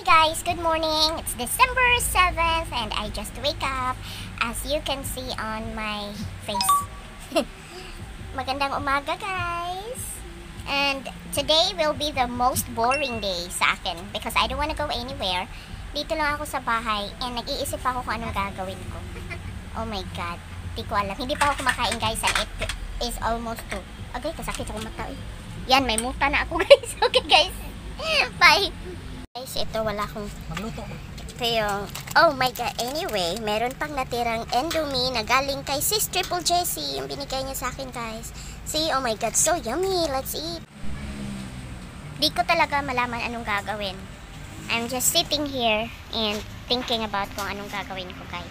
guys, good morning. It's December 7th and I just wake up, as you can see on my face. Magandang umaga guys. And today will be the most boring day sa akin because I don't wanna go anywhere. Dito lang ako sa bahay and nag-iisip ako kung anong gagawin ko. Oh my god, di ko alam. Hindi pa ako kumakain guys and it is almost 2. Okay, kasakit ako mata eh. Yan, may muta na ako guys. Okay guys, bye. Guys, ito wala akong magluto. Ito yung, oh my god, anyway, meron pang natirang Indomie na galing kay Sis Triple Jessie, yung binigay niya sa akin guys. See, oh my god, so yummy, let's eat. Di ko talaga malaman anong gagawin. I'm just sitting here and thinking about kung anong gagawin ko guys.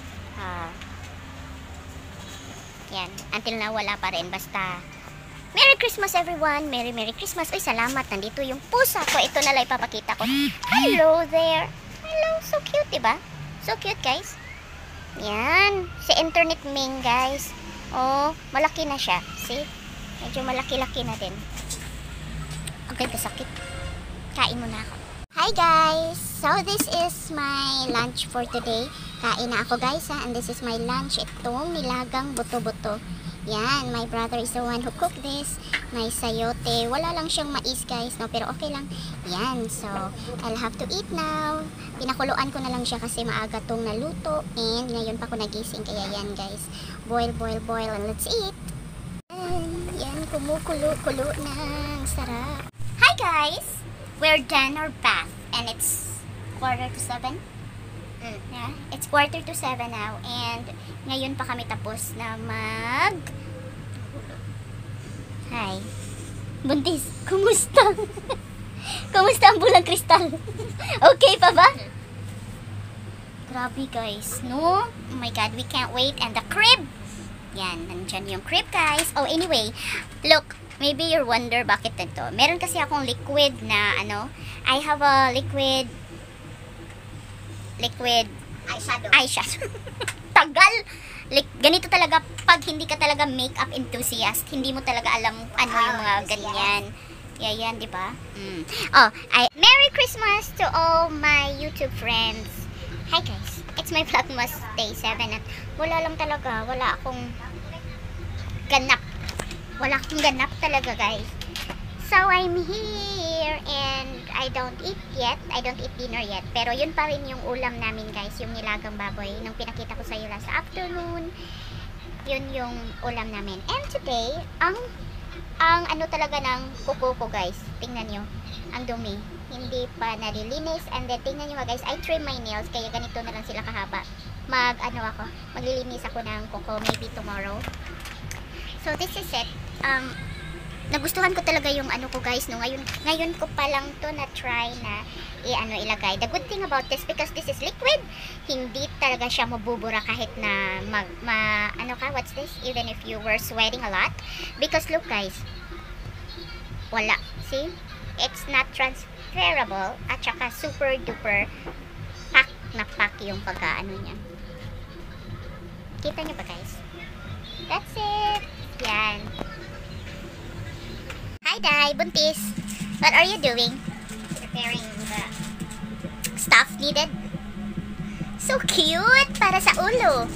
Yan, until now wala pa rin, basta Merry Christmas everyone! Merry Christmas! Uy, salamat! Nandito yung pusa ko. Ito na lang ipapakita ko. Hello there! Hello! So cute, diba? So cute, guys. Yan. Si Internet Ming, guys. Oh, malaki na siya. See? Medyo malaki-laki na din. Okay, kasakit. Kain muna ako. Hi, guys! So, this is my lunch for today. Kain na ako, guys, ha? And this is my lunch. Itong nilagang buto-buto. Yan, my brother is the one who cooked this. May sayote. Wala lang siyang mais guys, no? Pero okay lang. Yan, so I'll have to eat now. Pinakuluan ko na lang siya kasi maaga tong naluto. And ngayon pa ako nagising. Kaya yan guys. Boil, and let's eat. Yan, kumukulo-kulo na. Sarap. Hi guys! We're done our bath. And it's 6:45. Yeah, it's 6:45 now and ngayon pa kami tapos na Hi. Buntis, kumusta? Kumusta ang bulang kristal? Okay pa ba? Grabe guys, no? Oh my god, we can't wait. And the crib! Yan, nandyan yung crib guys. Oh, anyway, look, maybe you're wonder bakit ito. Meron kasi akong liquid na I have a liquid eyeshadow. Tagal! Ganito talaga pag hindi ka talaga makeup enthusiast, hindi mo talaga alam ano yung mga ganyan. Yan, di ba? Merry Christmas to all my YouTube friends. Hi guys, it's my Vlogmas Day 7 at wala akong ganap talaga guys. So I'm here and I don't eat dinner yet. Pero yun pa rin yung ulam namin guys, yung nilagang baboy. Nung pinakita ko sa iyo last afternoon, yun yung ulam namin. And today, ang ano talaga ng kuko ko guys, tingnan nyo, ang dumi. Hindi pa nalilinis. And then tingnan nyo guys, I trim my nails, kaya ganito na lang sila kahaba. Maglilinis ako ng kuko maybe tomorrow. So this is it. Nagustuhan ko talaga yung ano ko guys, no? Ngayon ko pa lang to na try na ilagay. The good thing about this, because this is liquid, hindi talaga siya mabubura kahit na what's this? Even if you were sweating a lot. Because look guys, wala. See? It's not transferable at saka super duper pack na pack yung pagkaano niya. Kita niyo ba guys? That's it. Yan. Hi Day, buntis. What are you doing? Preparing the stuff needed. So cute! Para sa ulo.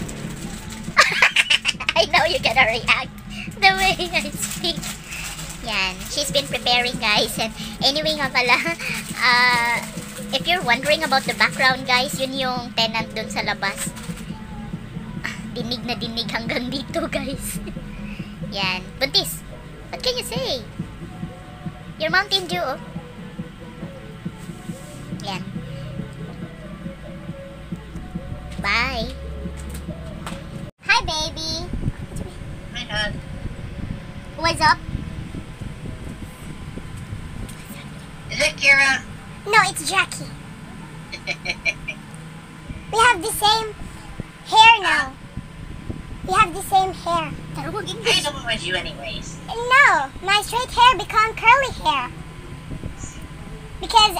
I know you're gonna react the way I speak. Yan. She's been preparing guys. And anyway nga pala, if you're wondering about the background guys, yun yung tenant dun sa labas. Dinig na dinig hanggang dito guys. Yan. Buntis, what can you say? Your Mountain Dew. Yan. Bye. Hi, baby. Hi, hon. What's up? Is it Kira? No, it's Jackie. We have the same hair now. We have the same hair. I don't want you anyways. No, my straight hair become curly hair. Because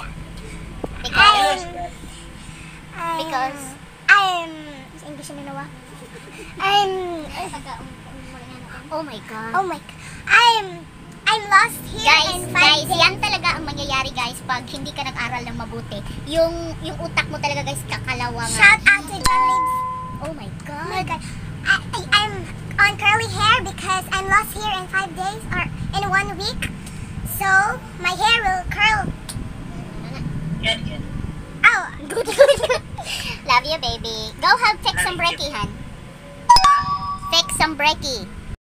I'm English na nawa. Oh my god. I'm lost here Guys, in 5 guys, days. yan talaga ang mangyayari guys pag hindi ka nag-aral ng mabuti. Yung utak mo talaga guys kakalawangan. Shout out to John Libs. Oh my Oh god. my god. I'm on curly hair because I'm lost here in 5 days or in 1 week. So my hair will curl. Good, good. Oh, Good. Love you, baby. Go have fix some brekkie, hun. Fix some brekkie.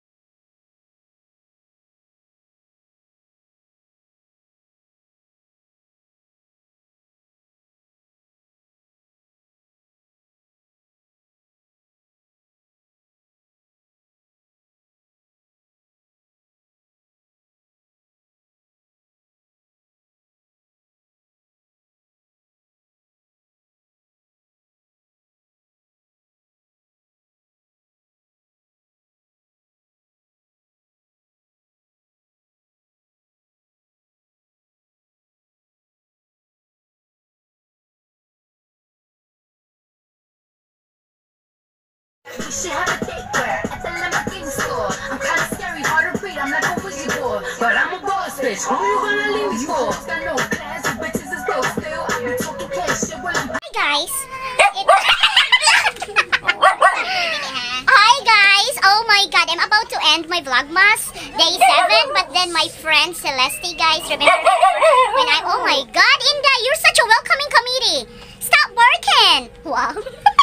She had a cakeware at the Lamborghini store. I'm kinda scary, hard to read, I'm like a wizard boy. But I'm a boss bitch, who you gonna leave me for? Got no class, you bitches is broke still. I be talking cash, shit will Hi guys. Hi guys. Oh my god, I'm about to end my vlogmas day 7, but then my friend Celeste guys, remember when oh my god, Inda, you're such a welcoming committee. Stop working. Wow.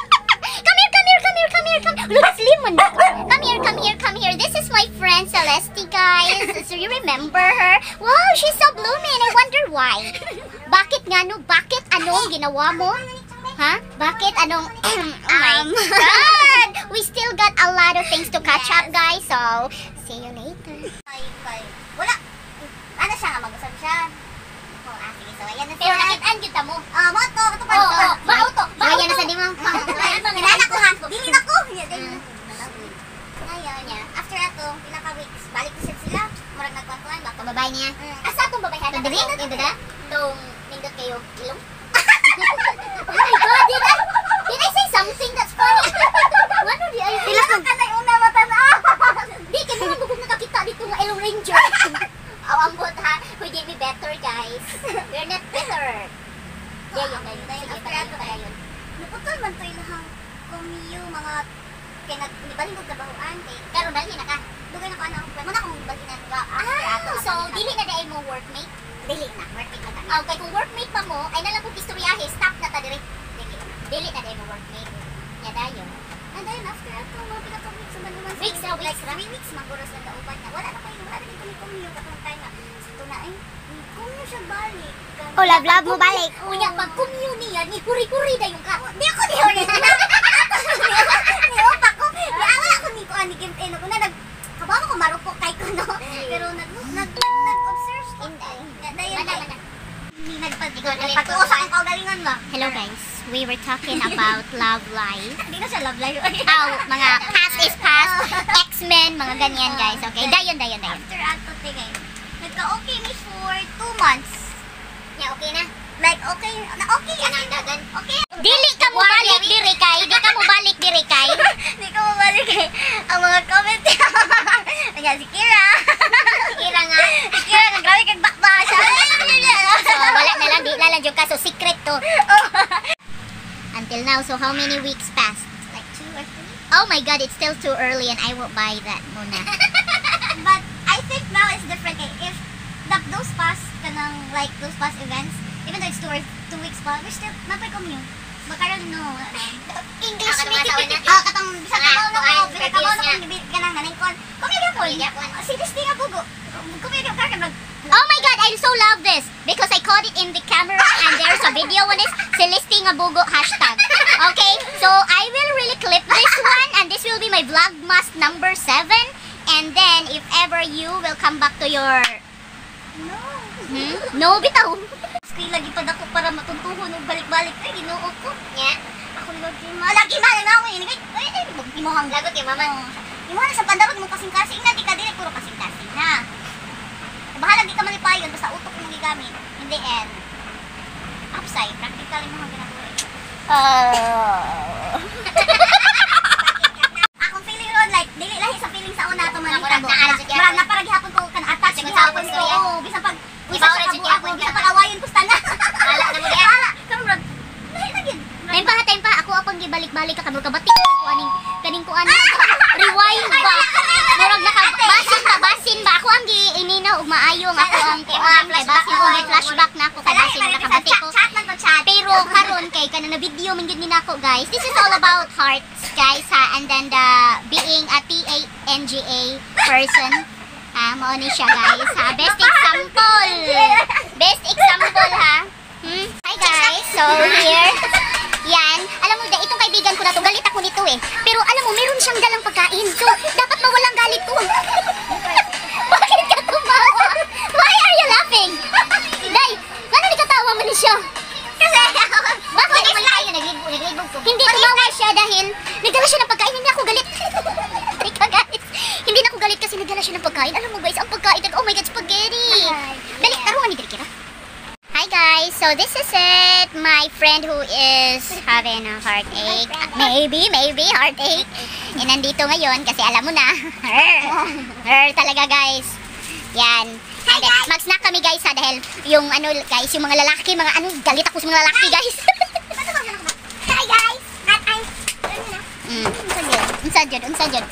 Come here. Look, slim man. Come here. This is my friend Celeste, guys. So you remember her? Wow, she's so blooming. I wonder why. Bakit nga no? Bakit anong ginawa mo? Ha? Bakit anong... oh my God! We still got a lot of things to catch up, guys. So, see you later. wala. Ano siya nga, mag-usap siya. Oh, sige. So, ayan na siya. Pero nakitaan kita mo. Moto. Ito pa. Mauto. Ayan na sa di mo. Kinala ko ha. Dili na ko. Ngayon niya. After ato, pinaka weeks, balik na sila. Murag nagkwantuan. Baka Babae niya. Asa itong babae hana? Dili? Itong nindot kayo ilong? Oh my God! Did I say something that's funny? Ano di ay? Sila ka na yung una mata na. Di, kaya mga bugog nakakita dito ng Elong Ranger. Ambot ha. We did me better, guys. We're not better. Yeah, yun. After ato yun. naputol man to ilang kumiyo, mga kinabalin ko trabahoan. Pero dali na ka. Dugay na ko ano. Muna akong balinan. After ato. So, dili na dahil mo workmate? Dili na. Working na ta. Okay, kung workmate pa mo, ay nalang kong istoryahe, stop na ta dire. Dili na dahil mo workmate. Yan dayo. And then after ato, mga pinaka-weeks sa manuman. Weeks na, weeks like 3 weeks, maguros na dauban niya. Wala na rin kami kumiyo katong time na. Sa tunay, kumiyo siya balik. Oh, love mo balik. Unya, pag commune niya, ni huri-huri na yung ka. Di ako ni Hori. Ni Opa ko. Wala ako ni ko ani Kim Eno. Kuna kabawa ko marupok kay kuno. Pero nag-observe ko. Dayon Mana. nagpag-usa ang kaugalingan ba? Hello guys, we were talking about love life. Hindi na siya love life. How mga past is past, X-Men, mga ganyan guys. Okay, dayon. After ato tingay. Nagka-okay ni for 2 months. Yeah, okay na. Like okay, na okay Kanang dagan. Okay. Dili ka mo balik diri kay. Di ka mo balik diri kay. Hindi ko mabalik eh. Ang mga comment niya. Ayan, si Kira. Kira nga. Si Kira, nagrawin kag bakba siya. So, wala na lang. Di lalang yung ka. So, secret to. Until now, so how many weeks passed? Like 2 or 3. Oh my God, it's still too early and I won't buy that muna. But I think now it's different eh. If those past those past events, even though it's 2 weeks pa, we're still napay-commune. Makaroon no. English Katong meeting. katong bisa kabaw na ko, Ay, bisa kabaw na previous ko ganang nanay kon. Kumigya ko. Serious nga bugo. Kumigya ka mag Oh my God, I so love this because I caught it in the camera and there's a video on this Celeste nga bugo hashtag. Okay, so I will really clip this one and this will be my vlogmas number 7 and then if ever you will come back to your no. no bitaw. Kay lagi pa dako para matuntuhon og balik-balik kay Ginoo ko. Nya, Ako lagi man na ako ini kay imuhang lagot kay mama. Imuhang sa pandawag mo kasing-kasing na di ka dili puro kasing-kasing na. Bahala di ka malipayon basta utok mo gigamit. In the end, upside practical mo ang ginagawa. Akong feeling ron like dili lahi sa feeling sa una to man Murag na ara sa Murag na para gihapon ko kan attach Sige, gihapon akong storya. Oo, bisa pag Ibaw na sa dyan ako, ako, bisa pag awayon ko sa na. Wala na mo diya. Wala. Kamrod. Lahi na gid. Time pa, ako apang gibalik-balik ka kamul kabati kaning kuan rewind ba. Murag basin ba ako ang giininaw ug maayo nga ako ang kuan kay basin ko may flashback na ako kay basin nakabati ko. Chat man ko chat. Pero karon kay kana na video man gyud ni nako guys. This is all about hearts guys ha, and then the being a TANGA person. Mao ni siya guys ha. Best example. Best example ha. Hi guys, so here. Yan, alam mo, itong kaibigan ko na to, galit ako nito eh. Pero alam mo, meron siyang dalang pagkain. So, dapat mawalang galit to. Bakit ka tumawa? Why are you laughing? Day, ano di katawa man siya? Kasi Bakit? naglibog ko. Hindi tumawa siya dahil nagdala siya ng pagkain. Hindi ako galit. Hindi ka galit. Hindi na ako galit kasi nagdala siya ng pagkain. Alam mo guys, ang pagkain, oh my god, spaghetti. Dali, taruhan ni Kira. Hi guys, so this is it. My friend who is having a heartache. Maybe heartache. And nandito ngayon kasi alam mo na. Talaga guys. Yan. And then, mag-snack kami guys ha dahil yung ano guys, yung mga lalaki, mga ano, galit ako sa mga lalaki guys. Hi guys. At I'm Unsa jud.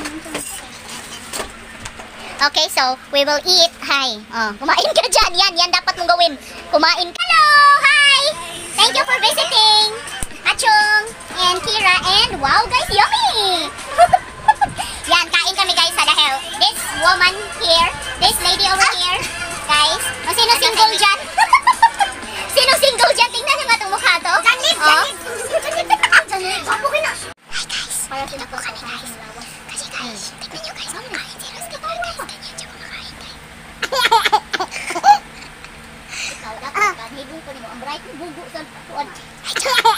Okay, so we will eat. Hi. Oh, kumain ka dyan. Yan dapat mong gawin. Kumain ka. Hello! Hi! Thank you for visiting. Achong and Kira and wow guys, yummy! Yan, kain kami guys sa dahil this woman here, this lady over here, guys. O sino single dyan? Sino single dyan? Tingnan nyo nga itong mukha to. Janib. Papo na. Hi guys, dito po kami guys. Kasi guys, tignan nyo guys, kumakain si Ros. Ganyan siya kumakain guys. Ikaw dapat, kanibong ko nimo. Ang bright mo bugo sa tuwan.